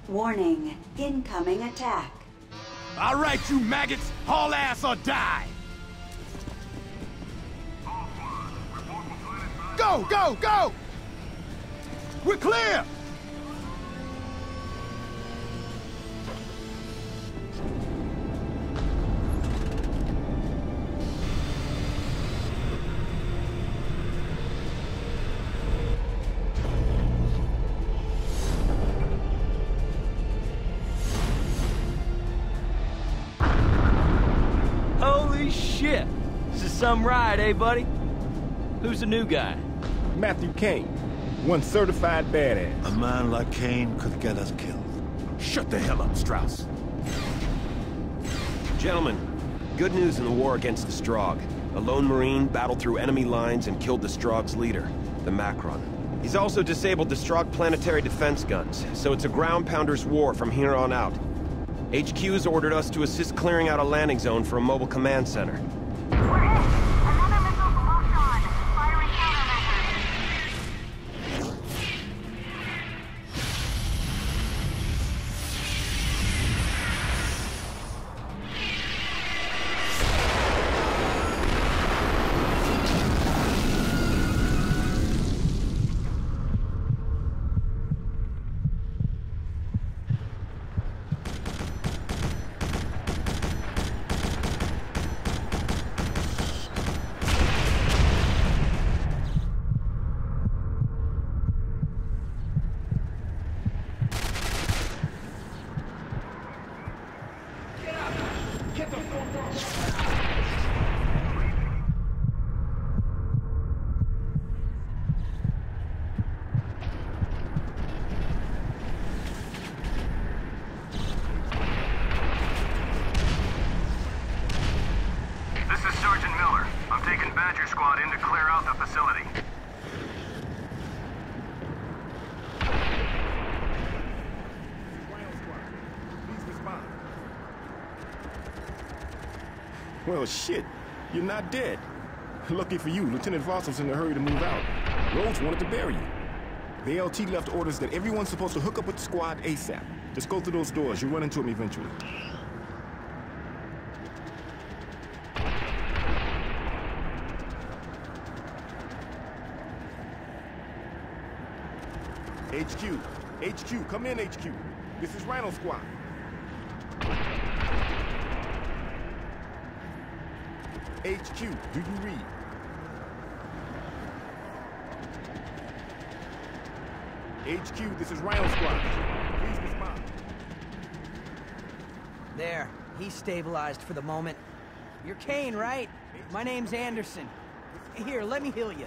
Warning, incoming attack. All right, you maggots, haul ass or die! Go, go, go! We're clear! Holy shit! This is some ride, eh, buddy? Who's the new guy? Matthew Kane, one certified badass. A man like Kane could get us killed. Shut the hell up, Strauss. Gentlemen, good news in the war against the Strogg. A lone Marine battled through enemy lines and killed the Strogg's leader, the Macron. He's also disabled the Strogg planetary defense guns, so it's a ground pounder's war from here on out. HQ's ordered us to assist clearing out a landing zone for a mobile command center. We're in! Another missile's locked on. Firing countermeasures. This is Sergeant Miller. I'm taking Badger Squad in to clear out the facility. Please respond. Well, shit. You're not dead. Lucky for you, Lieutenant Voss was in a hurry to move out. Rhodes wanted to bury you. The LT left orders that everyone's supposed to hook up with the squad ASAP. Just go through those doors. You'll run into him eventually. HQ, come in, HQ. This is Rhino Squad. HQ, do you read? HQ, this is Rhino Squad. Please respond. There, he's stabilized for the moment. You're Kane, right? My name's Anderson. Here, let me heal you.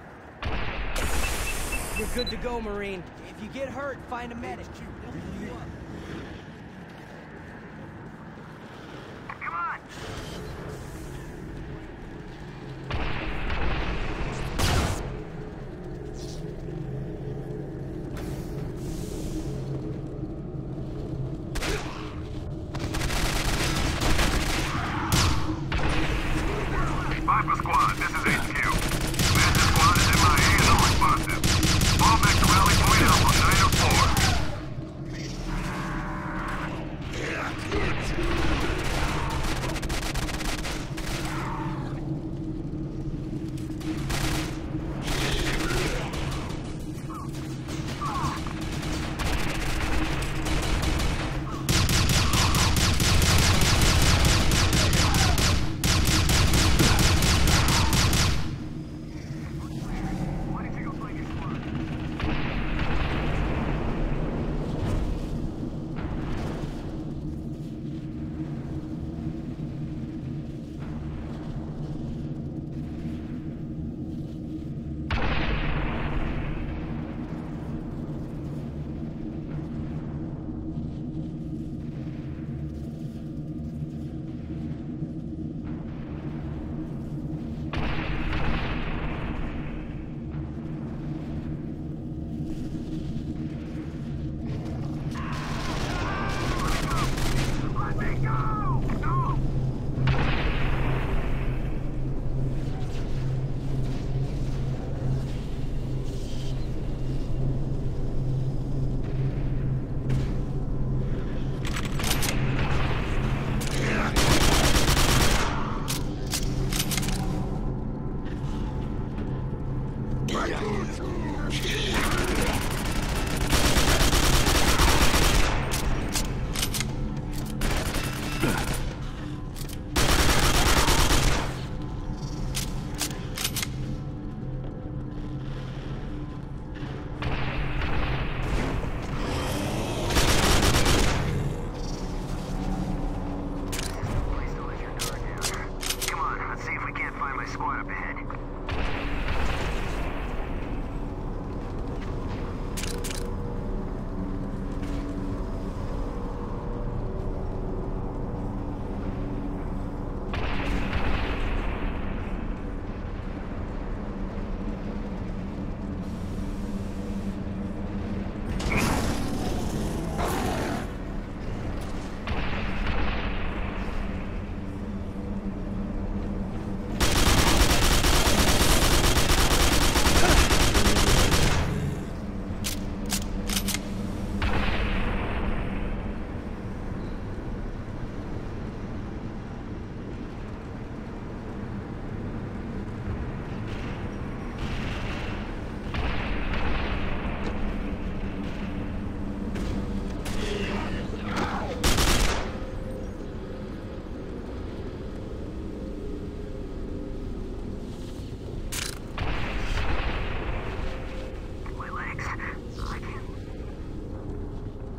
You're good to go, Marine. If you get hurt, find a medic. He'll heal you up. Come on! Viper Squad, this is HQ. Badger Squad is MIA and unresponsive. Fall back to rally point Alpha 904.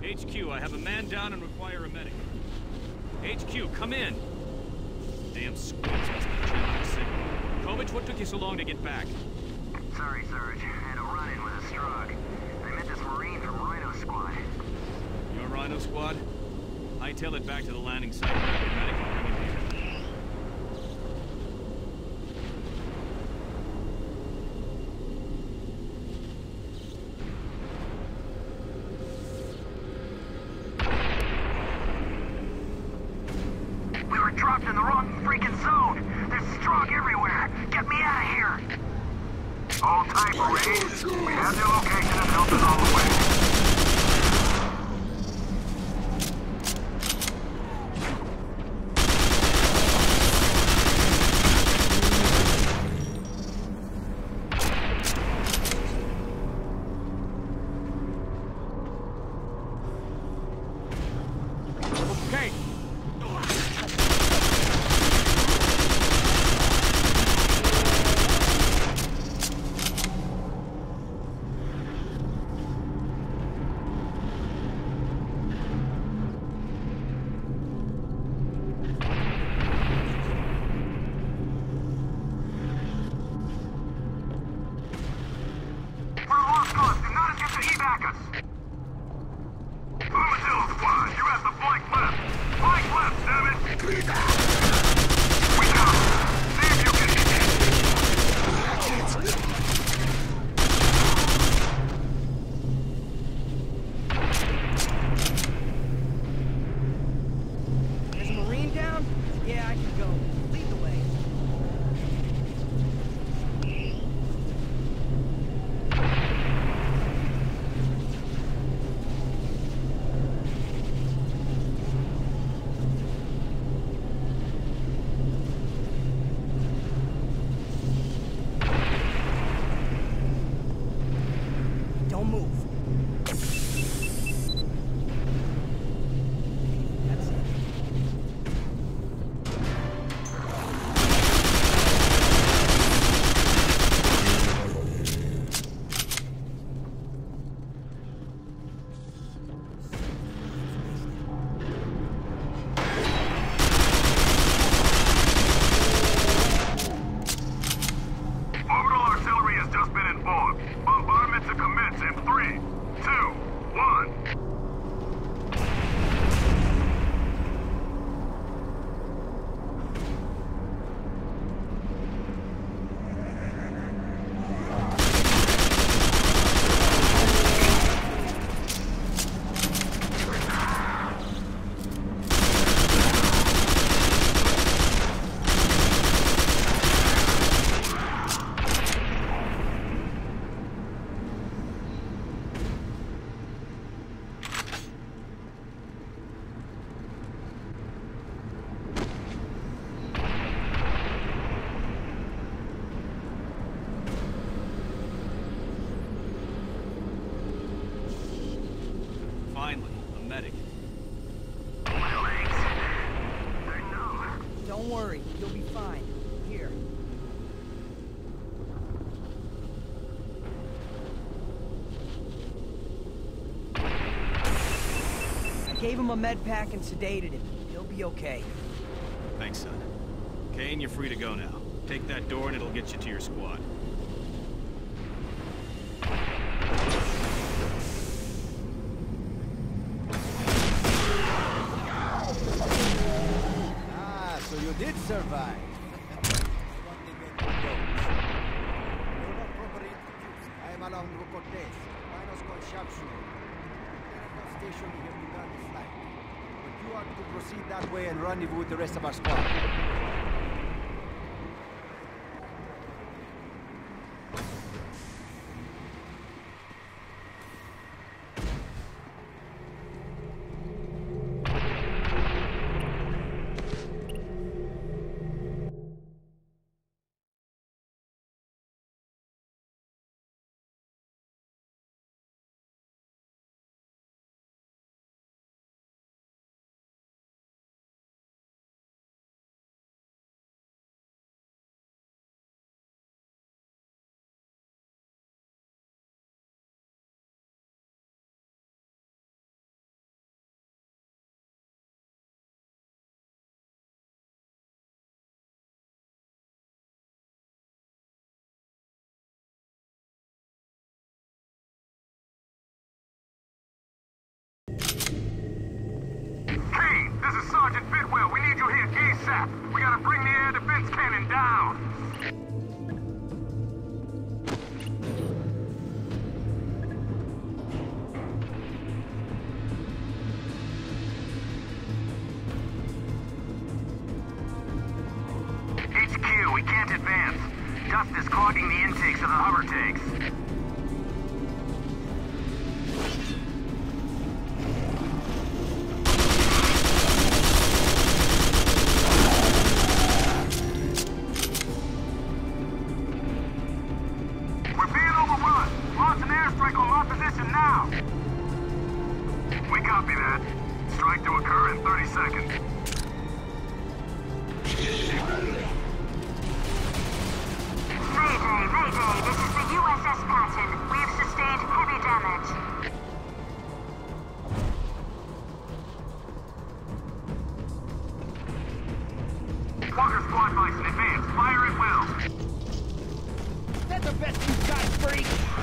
HQ, I have a man down and require a medic. HQ, come in. Damn squids must be jamming the signal. Kovic, what took you so long to get back? Sorry, Sarge. I had a run-in with a Strog. I met this Marine from Rhino Squad. Your Rhino squad? Hightail it back to the landing site and grab your medic and bring him here. We were dropped in the wrong freaking zone. There's Strog everywhere. Get me out of here. All tight, Marines. We have your location and help is on the way. Okay. We're lost cause. Do not attempt to evac us. Armadillo Squad, you have the flank left. Flank left, damn it! We got him. See if you can... There's a Marine down? Yeah, I can go. Lead the way. Don't move. That's it. Orbital artillery has just been informed. Bombardment to commence in 3, 2, 1. Finally, a medic. My legs. They're numb. Don't worry, you'll be fine. Here. I gave him a med pack and sedated him. He'll be okay. Thanks, son. Kane, you're free to go now. Take that door and it'll get you to your squad. Ah, so you did survive. You're not properly introduced. I am Alejandro Cortez, Rhino Squad sharpshooter. At station we have begun the flight. But you are to proceed that way and rendezvous with the rest of our squad. This is Sergeant Bidwell. We need you here ASAP. We gotta bring the air defense cannon down. HQ, we can't advance. Dust is clogging the intakes of the hover tanks. We're being overrun. Launch an airstrike on our position now. We copy that. Strike to occur in 30 seconds. Mayday, this is the USS Patton. We have sustained heavy damage. Walker squad bison advance. Fire at will. That's the best you've got, freak!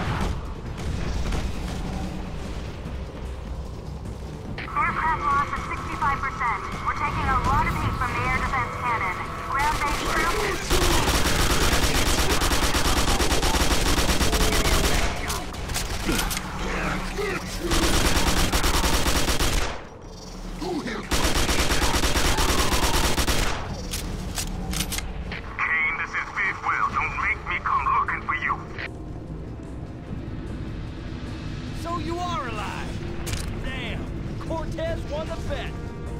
Aircraft loss of 65%. We're taking a lot of heat from the air defense cannon. Ground-based troops... Kane, this is Bidwell. Don't make me come looking for you. So you are alive! Damn! Cortez won the bet!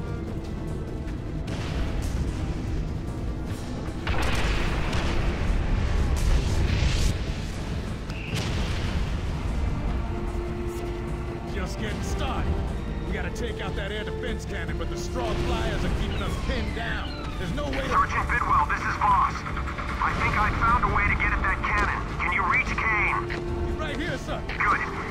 Just getting started. We gotta take out that air defense cannon, but the straw flyers are keeping us pinned down. There's no way to... Sergeant Bidwell, this is Voss. I think I found a way to get at that cannon. Can you reach Kane? He's right here, sir. Good.